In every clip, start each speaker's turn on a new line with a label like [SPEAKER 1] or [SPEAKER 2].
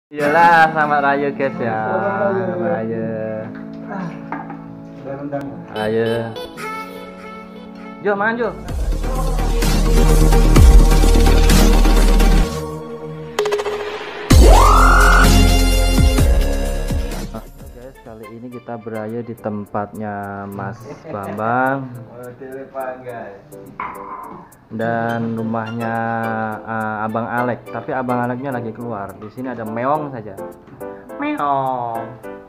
[SPEAKER 1] Iyalah, selamat raya guys ya. Raya. Raya. Jo, makan Jo. Guys, kali ini kita beraya di tempatnya Mas Bambang. Dan rumahnya Abang Alek, tapi Abang Aleknya lagi keluar. Di sini ada meong saja. Meong.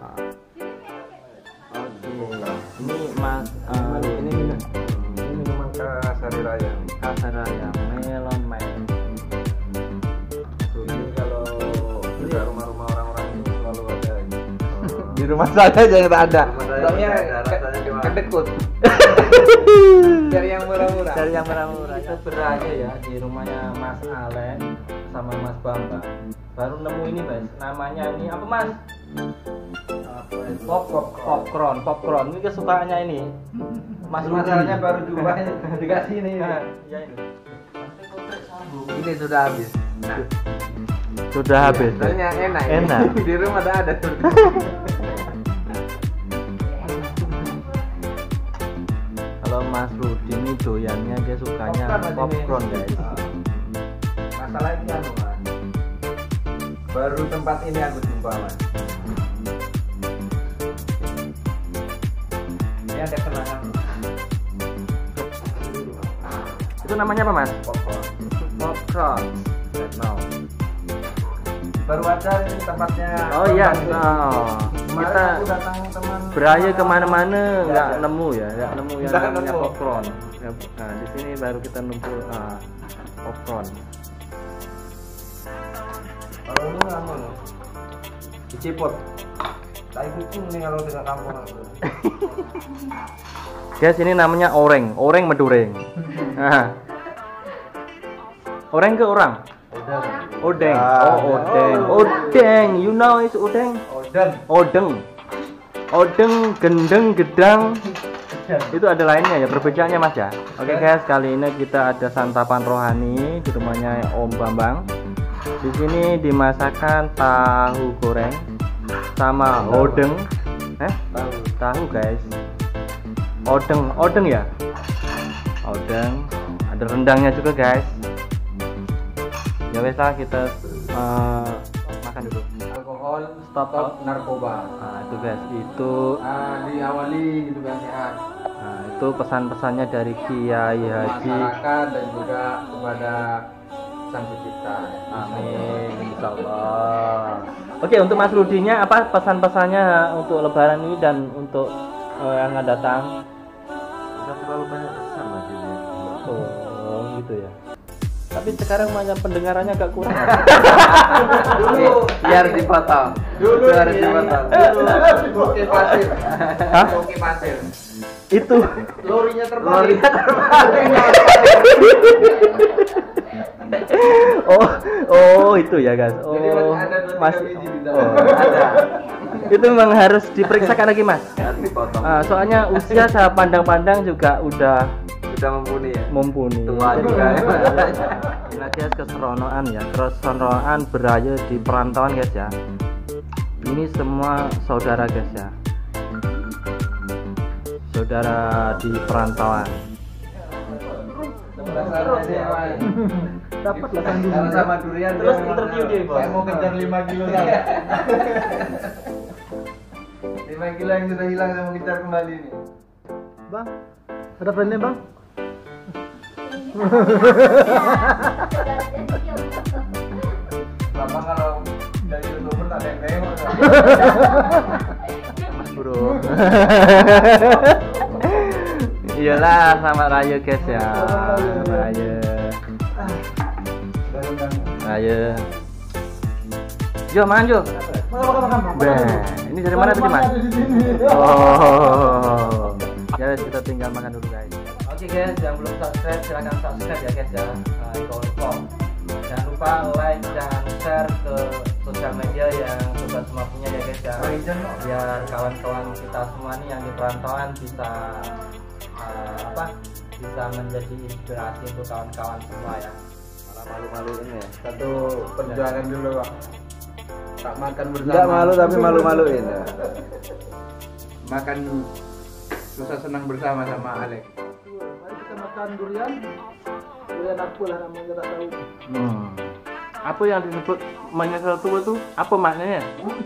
[SPEAKER 1] Ini Mas ini
[SPEAKER 2] minuman khas hari raya.
[SPEAKER 1] khas raya melon man.
[SPEAKER 2] Ini kalau di rumah-rumah orang-orang ini selalu ada.
[SPEAKER 1] Di rumah saya aja yang tak ada.
[SPEAKER 2] Soalnya kedekut. Cari yang murah-murah.
[SPEAKER 1] Dari yang murah-murah. Kita beraya ya di rumahnya Mas Alek sama Mas Bambang. Baru nemu ini Mas. Namanya ini apa Mas? Popcorn. Ini kesukaannya ini. Mas
[SPEAKER 2] Masalahnya baru jumpa dikasih ini.
[SPEAKER 1] Ya ini.
[SPEAKER 2] Ini sudah habis. Nah,
[SPEAKER 1] Sudah habis.
[SPEAKER 2] soalnya enak.
[SPEAKER 1] Enak.
[SPEAKER 2] Di rumah ada tuh.
[SPEAKER 1] Kalau Mas Rudi ini doyannya dia sukanya popcorn guys.
[SPEAKER 2] Masalahnya kan Mas. Baru tempat ini aku jumpa Mas. Ini ada kenangan
[SPEAKER 1] Itu namanya apa Mas?
[SPEAKER 2] popcorn.
[SPEAKER 1] Popcorn.
[SPEAKER 2] Now. Baru ada ini tempatnya.
[SPEAKER 1] Oh iya.
[SPEAKER 2] Bambang ini.
[SPEAKER 1] Oh.
[SPEAKER 2] Kemarin
[SPEAKER 1] Kita
[SPEAKER 2] aku datang teman
[SPEAKER 1] beraya kemana-mana nggak
[SPEAKER 2] ada.
[SPEAKER 1] nemu ya, nggak nemu yang
[SPEAKER 2] Nggak
[SPEAKER 1] namanya
[SPEAKER 2] nemu.
[SPEAKER 1] popcorn. Nah di sini baru kita nemu popcorn.
[SPEAKER 2] Kalau ini kamu nih di Ciput. Tai kucing nih kalau dengan kampung aku.
[SPEAKER 1] Guys ini namanya oreng medureng. Nah. Oreng ke orang? Odeng. Oh odeng. You know is odeng? Odeng, gendeng, gedang. Itu ada lainnya ya, perbedaannya Mas ya. Oke guys, kali ini kita ada santapan rohani di rumahnya Om Bambang. Di sini dimasakkan tahu goreng sama odeng. Tahu guys. Odeng ya. Odeng. Ada rendangnya juga guys. Ya wes lah kita makan dulu.
[SPEAKER 2] Alkohol,
[SPEAKER 1] Stop.
[SPEAKER 2] narkoba.
[SPEAKER 1] Nah itu guys, itu
[SPEAKER 2] Diawali gitu kan sehat.
[SPEAKER 1] nah, itu pesan-pesannya dari Kiai Haji.
[SPEAKER 2] Masyarakat dan juga kepada Sang Pencipta.
[SPEAKER 1] Amin, insyaallah. Oke, untuk Mas Rudinya apa pesan-pesannya untuk Lebaran ini dan untuk yang akan datang?
[SPEAKER 2] Kita terlalu banyak pesan lagi dia.
[SPEAKER 1] Oh, gitu ya. Tapi sekarang macam pendengarannya agak kurang.
[SPEAKER 2] Dulu biar dipotong. Dulu harus dipotong. Oke pasir.
[SPEAKER 1] Hah?
[SPEAKER 2] Oke pasir.
[SPEAKER 1] Itu
[SPEAKER 2] Lorinya terbalik.
[SPEAKER 1] oh itu ya guys. Oh,
[SPEAKER 2] Jadi ada
[SPEAKER 1] Mas.
[SPEAKER 2] 2-3 biji di dalam.
[SPEAKER 1] Oh.
[SPEAKER 2] Ada.
[SPEAKER 1] Itu memang harus diperiksakan lagi Mas.
[SPEAKER 2] Harus dipotong.
[SPEAKER 1] Soalnya usia saya pandang-pandang juga udah
[SPEAKER 2] Sudah mumpuni ya.
[SPEAKER 1] mumpuni.
[SPEAKER 2] Tua juga.
[SPEAKER 1] Ini guys keseronoan ya, keseronoan beraya di perantauan guys ya. Ini semua saudara guys ya. Saudara di perantauan.
[SPEAKER 2] Dapat lah sama durian.
[SPEAKER 1] Terus interview dia, Bos.
[SPEAKER 2] Saya mau kejar 5 kilo lagi. 5 kilo yang sudah hilang saya mau kejar kembali nih.
[SPEAKER 3] Bang, ada brandnya bang?
[SPEAKER 2] Bapak kalau dari YouTuber tak ada yang nengok.
[SPEAKER 1] Mas Bro. Iyalah, selamat raya guys ya. Raya. Raya. Jo, makan Jo. Ini dari mana tadi Mas? Oh. Ya kita tinggal makan dulu guys. Oke guys, yang belum subscribe silahkan subscribe ya guys ya. Ikon. Jangan lupa like dan share ke sosial media yang sudah semua punya ya guys ya. Biar kawan-kawan kita semua nih yang di perantauan bisa bisa menjadi inspirasi untuk kawan-kawan semua ya.
[SPEAKER 2] Malu-malu ini ya. Satu perjuangan dulu Pak. Tak makan bersama.
[SPEAKER 4] Enggak malu tapi malu-maluin ya.
[SPEAKER 2] Makan susah senang bersama sama Alex.
[SPEAKER 3] Mari kita makan durian. Durian apa lah namanya tak tahu.
[SPEAKER 1] Apa yang disebut menyesal tua tuh? Apa maknanya?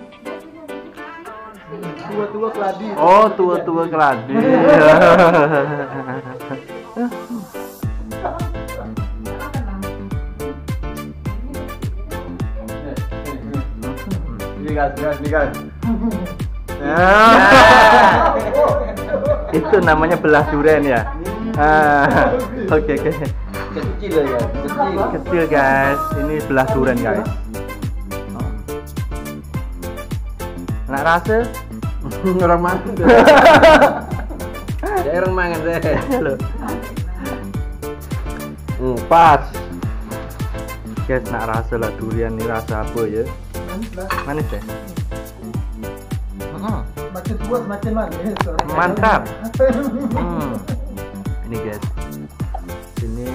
[SPEAKER 3] Tua-tua keladi.
[SPEAKER 1] Oh, tua-tua keladi.
[SPEAKER 4] Ini kan.
[SPEAKER 1] Itu namanya belah durian ya. Oke.
[SPEAKER 4] Kecil ya, kecil.
[SPEAKER 1] Kecil guys, ini belah durian guys. Nak rasa?
[SPEAKER 4] Orang makan. Ya orang mangan deh.
[SPEAKER 1] Loh.
[SPEAKER 4] Pas.
[SPEAKER 1] Guys, nak rasa lah durian ini rasa apa ya? Manis ya?
[SPEAKER 3] Makin tua semakin manis.
[SPEAKER 1] Mantap. Ini guys. Sini.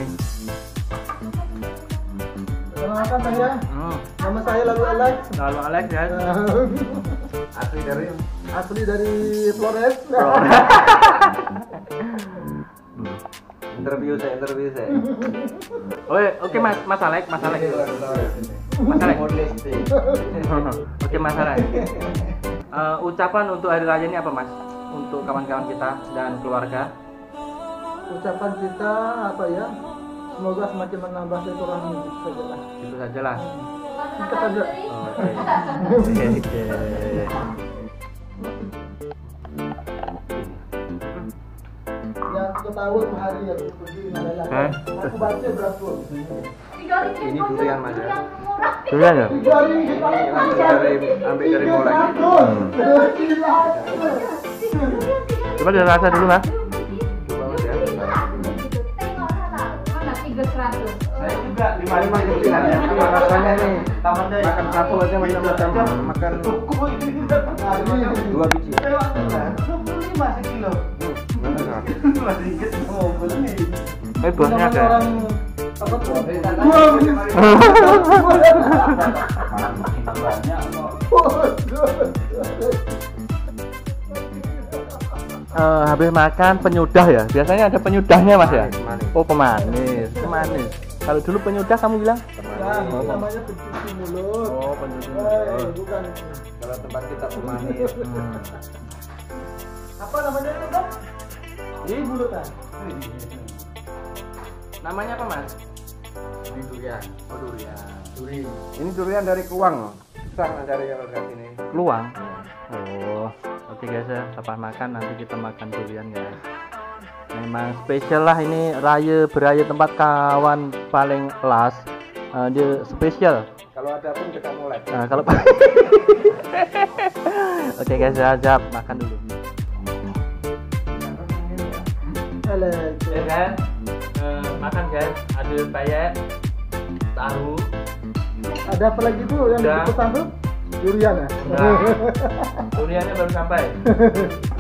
[SPEAKER 3] Perkenalkan saya. Nama saya Lalu Alex.
[SPEAKER 1] Lalu Alex guys.
[SPEAKER 3] Asli dari Flores.
[SPEAKER 4] Interview saya.
[SPEAKER 1] Oke Mas Alex. Oke Mas Alex. Ucapan untuk hari raya ini apa Mas? Untuk kawan-kawan kita dan keluarga.
[SPEAKER 3] Ucapan kita apa ya? Semoga semakin menambah silaturahmi saja lah.
[SPEAKER 1] Itu saja lah.
[SPEAKER 3] Singkat saja.
[SPEAKER 1] Oke.
[SPEAKER 3] Yang ketahuan hari yang pergi adalah aku baca berapa?
[SPEAKER 4] Ini durian Mas ya.
[SPEAKER 1] Durian ya?
[SPEAKER 4] Ambil dari mulai.
[SPEAKER 1] Coba dirasa dulu Mas.
[SPEAKER 2] Saya juga 55 jutaan ya.
[SPEAKER 4] Rasanya nih makan satu aja macam-macam. Makan 2 biji.
[SPEAKER 3] 25 sekilo.
[SPEAKER 2] Masih inget mau beli.
[SPEAKER 1] Bosnya
[SPEAKER 3] Namanya
[SPEAKER 1] ada.
[SPEAKER 3] orang apa tuh?
[SPEAKER 2] Banyak kok.
[SPEAKER 1] Habis makan penyudah ya. Biasanya ada penyudahnya Mas ya.
[SPEAKER 4] Manis.
[SPEAKER 1] Oh pemanis. Kalau dulu penyudah kamu bilang?
[SPEAKER 3] Nah, namanya pencuci mulut.
[SPEAKER 1] Oh pencuci
[SPEAKER 3] Bukan.
[SPEAKER 4] Kalau tempat kita pemanis.
[SPEAKER 3] Apa namanya itu, Bang? Di mulutan.
[SPEAKER 1] Namanya apa Mas?
[SPEAKER 4] Ini durian.
[SPEAKER 1] Oh durian.
[SPEAKER 4] Ini durian dari Kuang. Susah cari kalau di sini.
[SPEAKER 1] Luang. Oh, oke guys ya, lepas makan nanti kita makan durian guys. Memang spesial lah ini beraya tempat kawan paling las. Dia spesial.
[SPEAKER 4] Kalau ada pun kita mulai.
[SPEAKER 1] Nah, kalau oke guys ya, jap makan dulu. Ya kan? Makan guys, ada peyek, tahu.
[SPEAKER 3] Ada apa lagi tuh yang
[SPEAKER 1] Udah.
[SPEAKER 3] dipesan tuh? Durian ya?
[SPEAKER 1] Duriannya baru sampai.